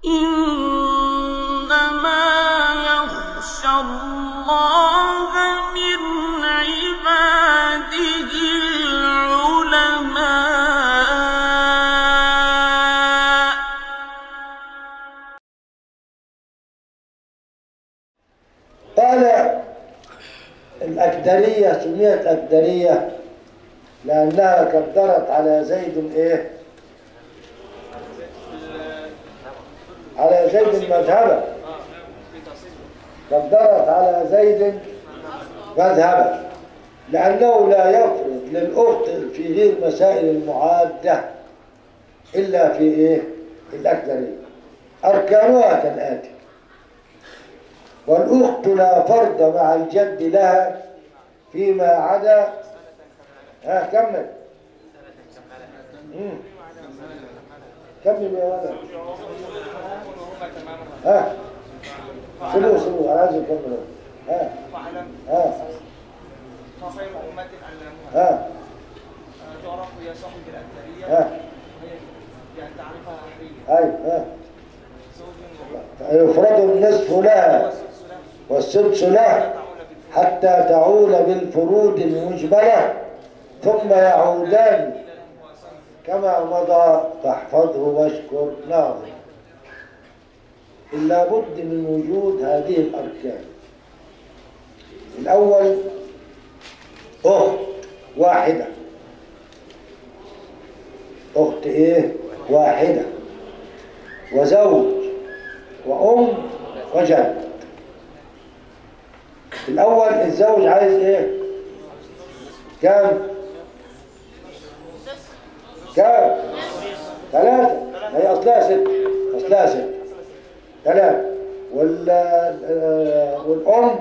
إنما يخشى الله من عباده العلماء. قال الأكدرية سميت أكدرية لأنها كدرت على زيد إيه؟ على زيد مذهبا، كدرت على زيد مذهبا لأنه لا يفرض للأخت في غير مسائل المعادة إلا في إيه؟ الأكدرية. أركانها كالآتي: والأخت لا فرض مع الجد لها فيما عدا كمل كمل يا ولد. سلو أنا عايز أكمل. فخير أمة علموها تعرف يا صاحب الأكثرية يعني تعرفها أحرية. يفرض النصف لها والسدس لها حتى تعول بالفروض المجبلة ثم يعودان كما مضى، فاحفظه واشكر ناظر. إلا بد من وجود هذه الأركان. الأول أخت واحدة، أخت إيه؟ واحدة، وزوج وأم وجد. الأول الزوج عايز إيه؟ كم؟ كم؟ 3. هي أصلها 6. أصلها 6. 3. والأم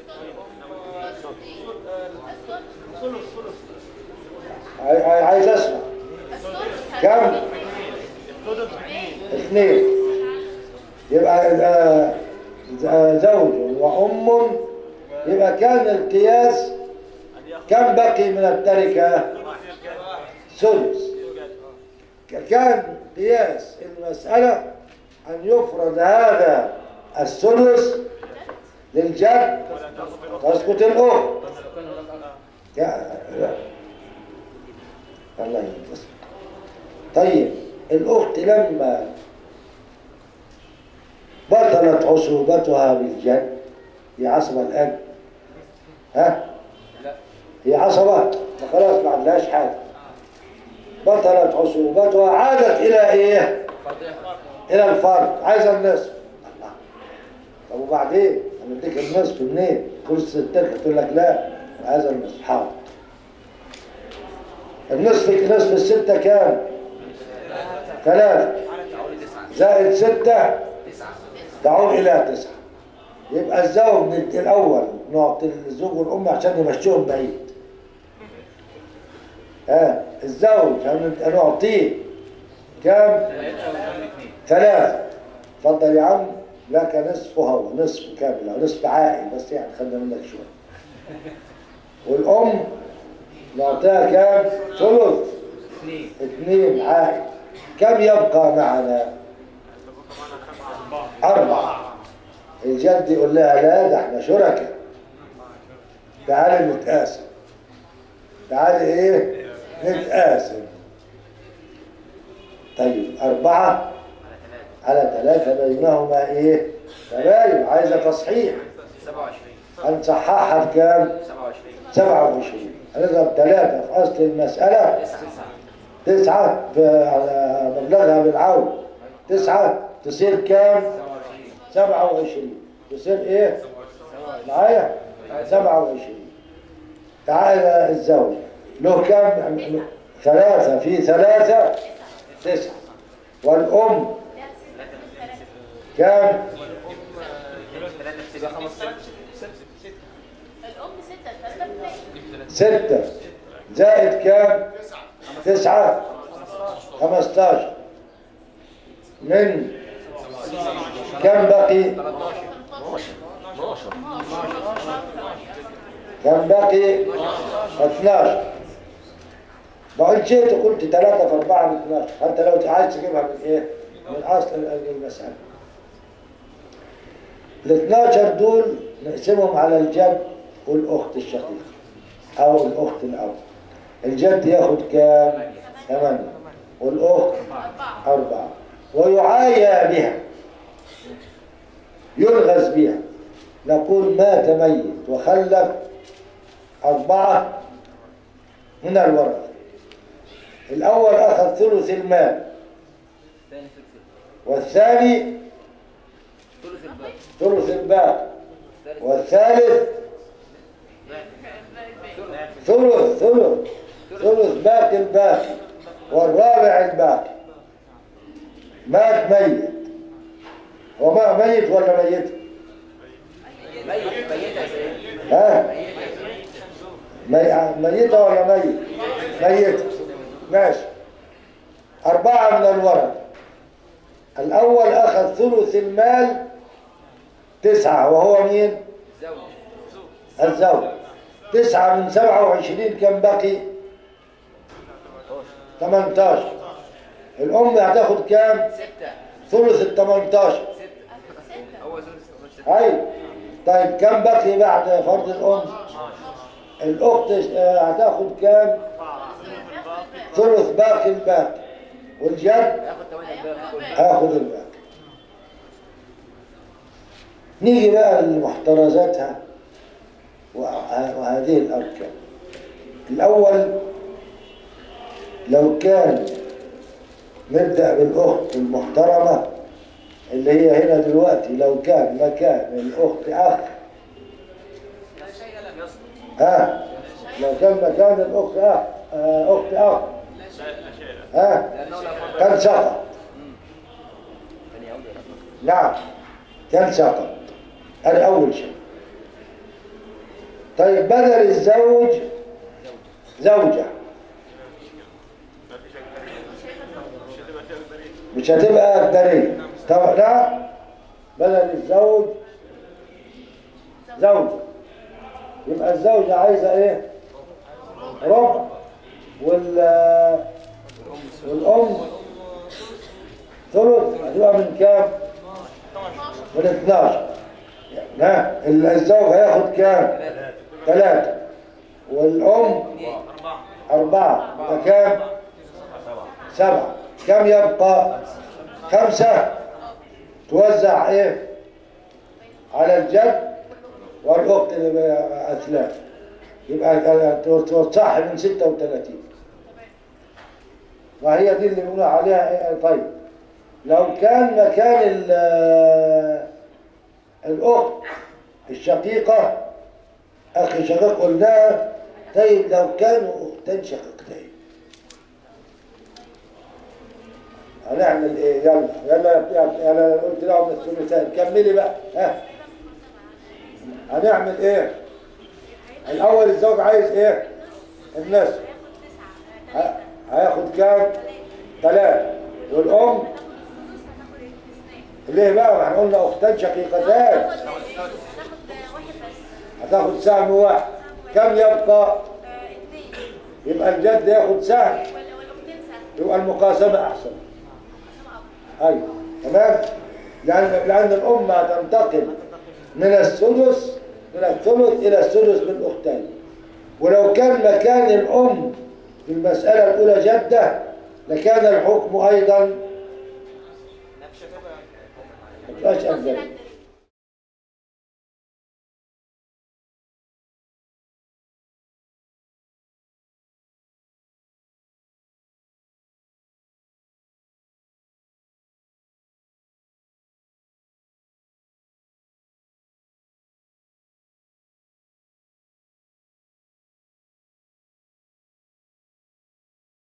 عايز أسمع كم؟ 2. يبقى زوج وأم، يبقى كان القياس كم بقي من التركة؟ سدس. كان قياس المسألة أن يفرض هذا السدس للجد تسقط الأخت. الله ينتصر. طيب الأخت لما بطلت عصوبتها بالجد، هي عصبة الآن؟ هي عصبة فخلاص ما عندهاش حاجة. بطلت عصوبتها، عادت إلى إيه؟ إلى الفرد، عايزة النصف. طب وبعدين أنا أديك النصف منين؟ كل ستك تقول لك لا أنا عايزة النصف. حاضر. نصف الستة كام؟ 3 زائد 6 تعود إلى 9. يبقى الزوج الأول نعطي الزوج والأم عشان نمشيهم بعيد. الزوج هنعطيه كام؟ 3. اتفضل يا عم، لك نصفها ونصف كامل أو نصف عائل، بس يعني خلينا منك شوية. والأم نعطيها كام؟ ثلث 2 عائل. كم يبقى معنا؟ 4. الجد يقول لها لا ده احنا شركاء، تعالي نتقاسم. تعالي ايه؟ نتقاسم. طيب 4 على 3 بينهما ايه؟ تباين. عايزة تصحيح. 27. هنصححها بكام؟ 27. هنضرب 3 في أصل المسألة 9 على مبلغها بالعون 9 تصير كام؟ 27. تصير ايه؟ معايا؟ 27. تعالى الزوج له كام؟ 3 في 3 9. والأم كام؟ الأم 6 6 زائد كام؟ 9 15. من كم بقي؟ كم بقي؟ 12. بقول شيء قلت 3 في 4 ب 12. حتى لو عايز تجيبها من ايه؟ من اصل المسألة. ال 12 دول نقسمهم على الجد والأخت الشقيقة أو الأخت الأب. الجد ياخد كام؟ 8 والأخت 4 ويعايا بها، يلغز بها. نقول مات ميت وخلف 4 من الورثة. الأول أخذ ثلث المال، والثاني ثلث الباقي، والثالث ثلث باقي الباقي، والرابع الباقي. مات ميت. وما ميت ولا ميت؟ ها؟ ميتة ولا ميت؟ ميتة. ماشي. 4 من الورثة. الأول أخذ ثلث المال 9 وهو مين؟ الزوج. 9 من 27 كم بقي؟ 18. الأم هتاخد كام؟ 6 ثلث ال 18. هاي. طيب كم بقي بعد فرض الأم؟ الأخت هتاخد كام؟ ثلث باقي الباقي، والجد هاخد الباقي. نيجي بقى لمحترزاتها وهذه الأركان. الأول لو كان نبدأ بالأخت المحترمة اللي هي هنا دلوقتي، لو كان مكان الأخت أخ، لو كان مكان الأخت أخت أخ كان سقط. نعم كان سقط. هذا أول شيء. طيب بدل الزوج زوجة، مش هتبقى أكبرية طبعا. لا، بدل الزوج زوجة، يبقى الزوجة عايزة ايه؟ ربع، والأم ثلث. هتبقى من كام؟ من 12. الزوج هياخد كام؟ 3 والأم 4. فكام؟ 7. كم يبقى؟ 5 توزع ايه؟ على الجد والأخت أثلاث، يبقى توزعها من 36. وهي دي اللي بنقول عليها ايه؟ طيب لو كان مكان الأخت الشقيقة أخي شقيق قلناها. طيب لو كانوا أختين شقيقتين هنعمل ايه؟ يلا قلت لهم الثلثان. كملي بقى. هنعمل ايه؟ الأول الزوج عايز ايه؟ النصف. هياخد كام؟ 3. والأم ليه بقى؟ احنا قلنا أختان شقيقتان هتاخد سهم واحد. كم يبقى؟ 2. يبقى الجد ياخد سهم، يبقى المقاسمة أحسن. أيوة تمام. لأن الأم هتنتقل من الثلث إلى الثلث بالأختين. ولو كان مكان الأم في المسألة الأولى جدة لكان الحكم أيضا مش أكبر.